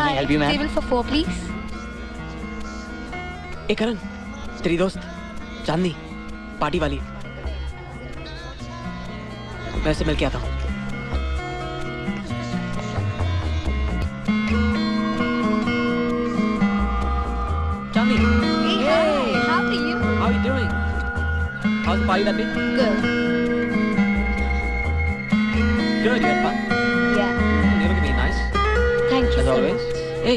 Can I help you, ma'am? Table for 4, please. ए करण, तेरी दोस्त चांदनी, party वाली, मैं उससे मिल के आता हूँ। चांदनी। Hey, hi. How are you? How are you doing? How's the party that day? Good. Good, you had fun? Yeah. You look at me nice. Thank you As so always. much. Hey.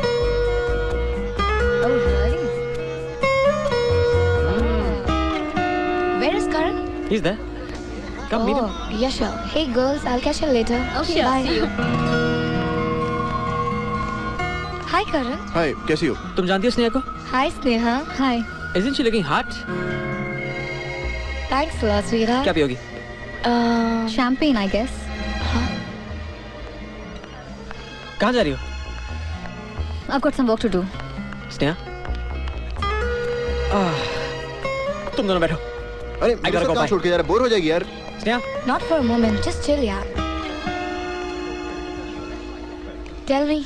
Oh, really? Where is Karan? He's there. Come meet him. Oh, yeah, sure. Hey, girls, I'll catch you later. Okay, Bye. see you. Hi, Karan. हाय, कैसी हो? तुम जानती हो स्नेहा को? Hi, Sneha. Hi. Isn't she looking hot? Thanks a lot, sweetheart. क्या पियोगी? Champagne, I guess. कहाँ जा रही हो? I've got some work to do. Sneha? तुम दोनों बैठो। अरे I gotta मेरे go, साथ काम bye. छोड़ के यार, बोर हो जाएगी यार। Sneha? Not for a moment. Just chill, yaar. Tell me.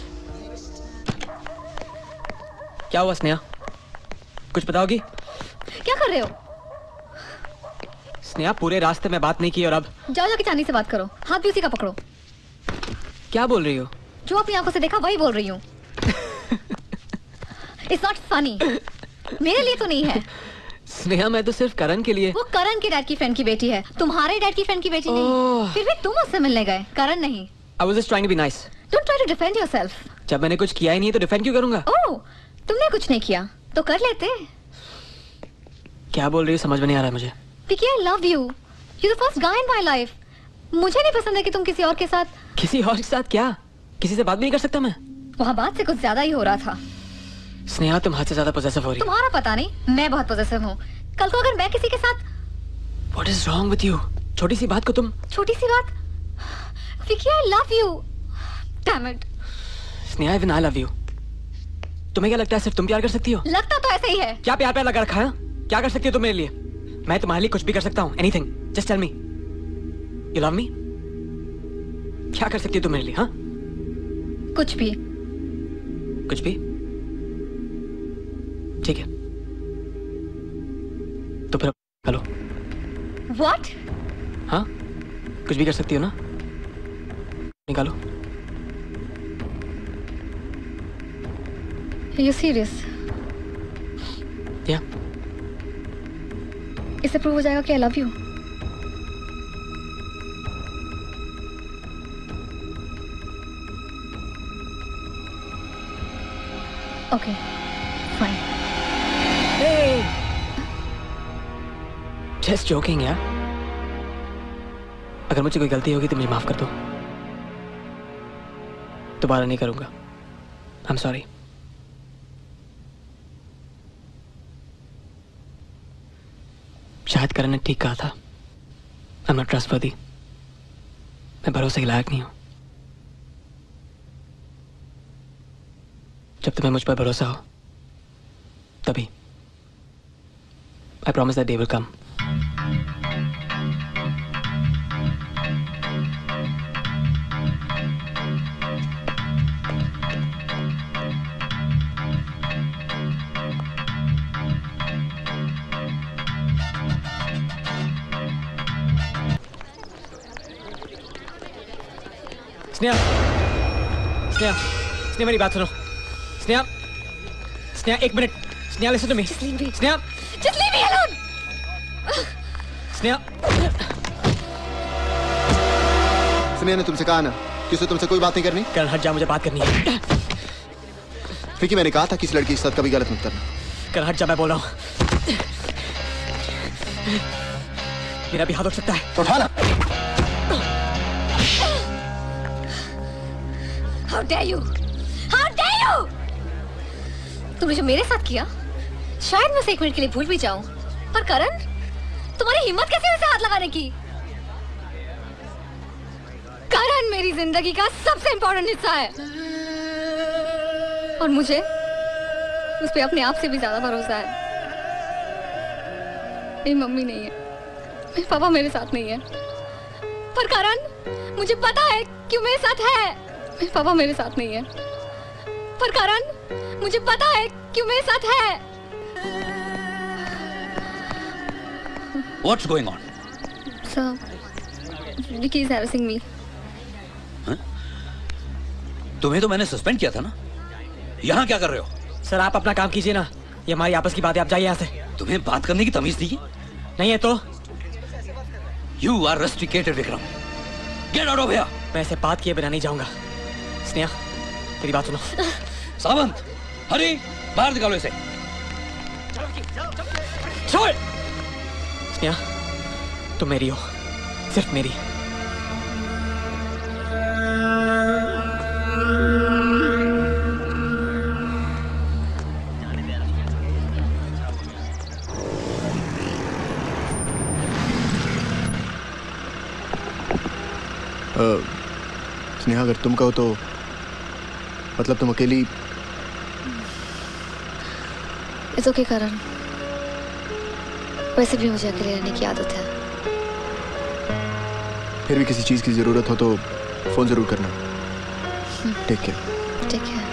क्या हुआ स्नेहा? कुछ बताओगी? क्या कर रहे हो? स्नेहा पूरे रास्ते में बात नहीं की और अब जाओ जाके चांदी से बात करो, हाथ भी उसी का पकड़ो। क्या बोल रही हो? जो अपनी आंखों से देखा वही बोल रही हूँ। It's not funny. मेरे लिए तो नहीं है। स्नेहा मैं तो सिर्फ करण के लिए। वो करण के डैड की फ्रेंड की बेटी है, तुम्हारे डैड की फ्रेंड की बेटी नहीं। ओह। फिर भी तुम उससे मिलने गए, करण नहीं। I was just trying to be nice. Don't try to defend yourself. जब मैंने कुछ किया ही नहीं तो डिफेंड क्यों करूंगा? ओह, तुमने कुछ नहीं किया तो कर लेते। क्या बोल रही हो समझ में नहीं आ रहा है मुझे। Vicky, I love you. You're the first guy in my life. मुझे नहीं पसंद है कि तुम किसी और के साथ। किसी और के साथ क्या? किसी से बात भी नहीं कर सकता मैं? वहाँ बात से कुछ ज्यादा ही हो रहा था। स्नेहा तुम हद से ज्यादा पोजेसिव हो रही हो। तुम्हारा पता नहीं, मैं बहुत पोजेसिव हूँ। कल को अगर मैं किसी के साथ। What is wrong with you? छोटी सी बात को तुम। छोटी सी बात। Vicky, I love you. Damn it. Sneha even I love you. तुम्हें क्या लगता है सिर्फ तुम प्यार कर सकती हो? लगता तो ऐसे ही है। क्या प्यार प्यार लगा रखा है? क्या कर सकती हो तुम मेरे लिए? मैं तुम्हारे लिए कुछ भी कर सकता हूँ। Anything. Just tell me. You love me? क्या कर सकती हो तुम मेरे लिए? हाँ? कुछ भी। कुछ भी? ठीक है। तो फिर चलो। What? हाँ? कुछ भी कर सकती हो ना? निकालो। Are you serious? Yeah. इससे प्रूव हो जाएगा कि I love you. Okay. Fine. Hey! Just joking, यार। अगर मुझसे कोई गलती होगी तो मुझे माफ कर दो। दोबारा नहीं करूंगा। I'm sorry. शायद करण ने ठीक कहा था। I'm not trustworthy. मैं भरोसे के लायक नहीं हूं। जब तुम्हें मुझ पर भरोसा हो, तभी। I promise that day will come. Sneha, Sneha, Sneha मेरी बात सुनो। स्नेहा, स्नेहा एक minute. Sneha listen to me. Just leave me. Sneha, Just leave me alone. Sneha. Sneha ने तुमसे कहा ना कि उसे तुमसे कोई बात नहीं करनी। करण हट जा, मुझे बात करनी है। विकी मैंने कहा था कि इस लड़की के साथ कभी गलत मत करना। करण हट जा, मैं बोल रहा हूँ। मेरा भी हाथ उठ सकता है। तो उठाना। How dare you? How dare you? तुमने जो मेरे साथ किया, शायद मैं उसे एक मिनट के लिए भूल भी जाऊं, पर करण, तुम्हारी हिम्मत कैसे हुई उसे हाथ लगाने की? करण मेरी जिंदगी का सबसे इंपॉर्टेंट हिस्सा है और मुझे उस पे अपने आप से भी ज्यादा भरोसा है। मेरी मम्मी नहीं है, मेरे पापा मेरे साथ नहीं है, पर करण, मुझे पता है क्यों मेरे साथ है। मेरे पापा मेरे साथ नहीं है, पर करण, मुझे पता है क्यों मेरे साथ है। What's going on? Sir, Vicky is harassing me. तुम्हें तो मैंने सस्पेंड किया था ना, यहाँ क्या कर रहे हो? सर आप अपना काम कीजिए ना, ये हमारी आपस की बात है, आप जाइए यहाँ से। तुम्हें बात करने की तमीज नहीं नहीं है तो? You are rusticated, Vikram. Get out of here! मैं ऐसे बात किए बिना नहीं जाऊंगा। स्नेहा, तेरी बात सुनो। सावंत, हरी, बाहर निकालो इसे। छोड़! स्नेहा, तुम मेरी हो, सिर्फ मेरी। स्नेहा, अगर तुम कहो तो मतलब तुम अकेली। It's okay, करण। वैसे भी मुझे अकेले रहने की आदत है। फिर भी किसी चीज की जरूरत हो तो फोन जरूर करना। Take care. Take care.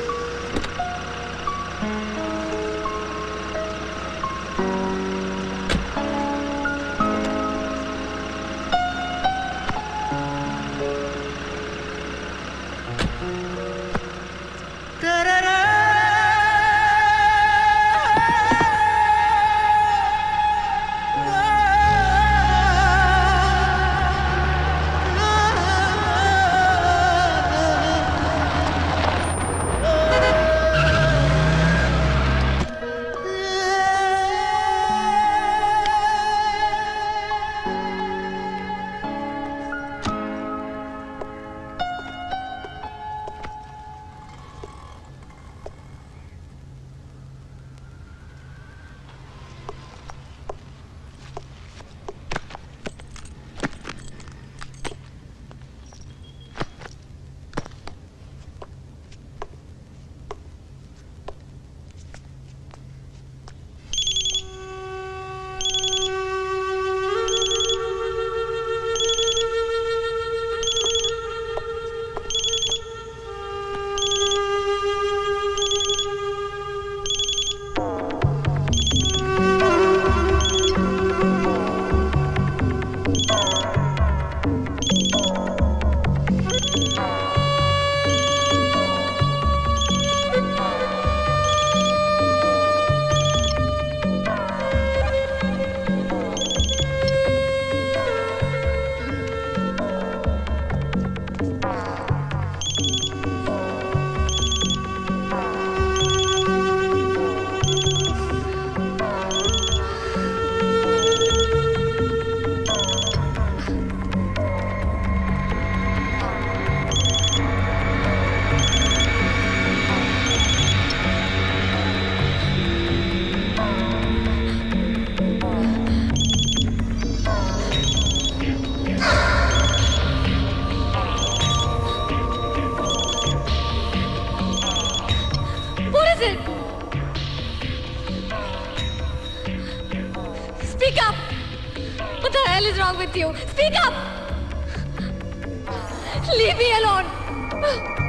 Speak up! What the hell is wrong with you? Speak up! Leave me alone!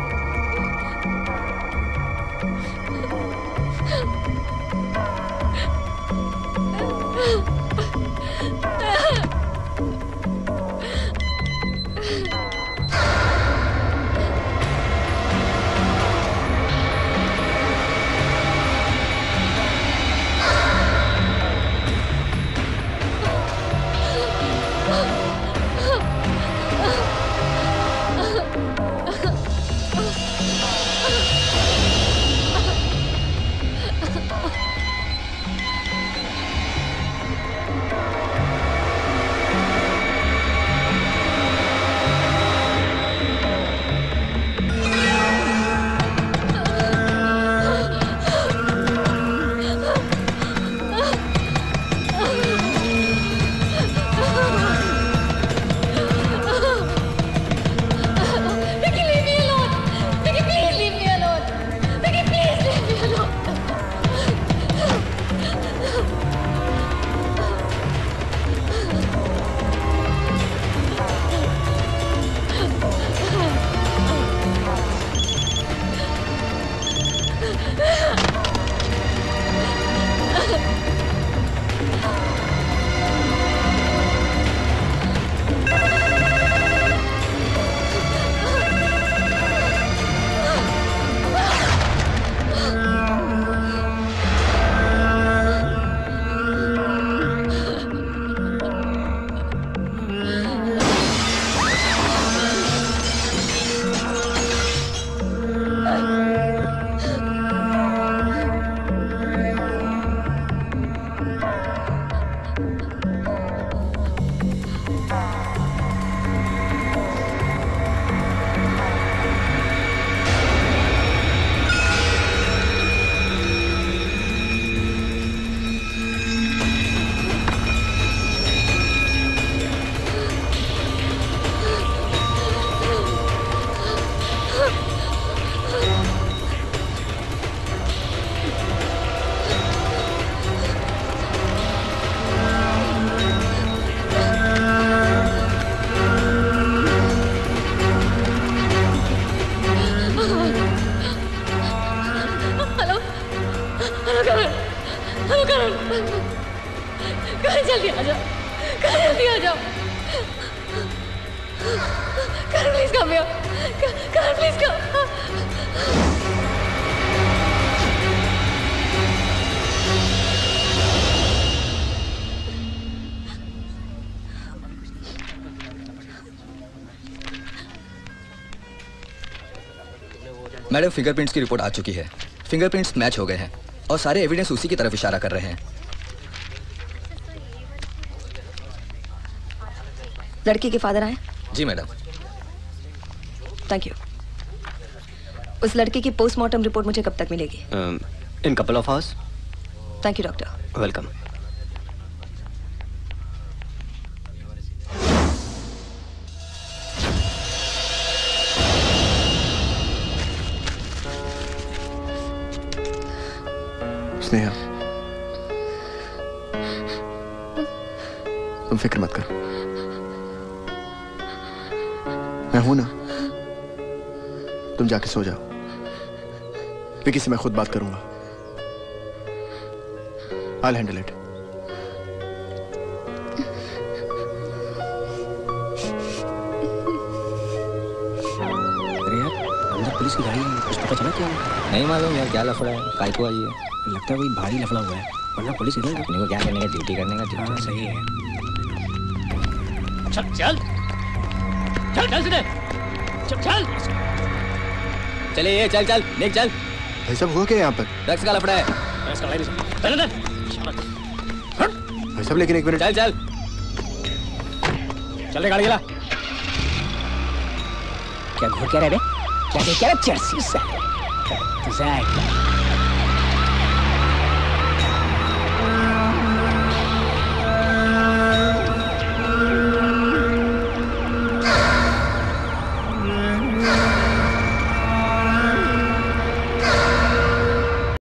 जल्दी आ जाओ, करण जल्दी आ जाओ। Karan please come here, Karan please come. Madam, fingerprints की रिपोर्ट आ चुकी है। फिंगरप्रिंट्स मैच हो गए हैं और सारे एविडेंस उसी की तरफ इशारा कर रहे हैं। लड़की के फादर आए? जी मैडम। Thank you. उस लड़की की पोस्टमार्टम रिपोर्ट मुझे कब तक मिलेगी? In couple of hours. Thank you doctor. Welcome. Sneha, तुम फिक्र मत करो, मैं हूं ना। तुम जाके सो जाओ, विकी से मैं खुद बात करूंगा। I'll handle it. अरे यार, अंदर पुलिस की गाड़ी है, कुछ पता चला क्या? नहीं मालूम यार क्या लफड़ा है, काय को आई है। लगता है कोई भारी लफड़ा हुआ है, वरना पुलिस इधर अपने को क्या करने का, ड्यूटी करने का। हाँ, सही है। चल चल चल चल सीधे चल चल। चले ये चल चल नेक चल। भाई साहब, हुआ क्या यहाँ पर? ड्रग्स का लफड़ा है। चल चल भाई साहब, लेकिन एक मिनट। चल चल चल रे गाड़ी चला। क्या घोर क्या रहे बे? क्या चर्सी से?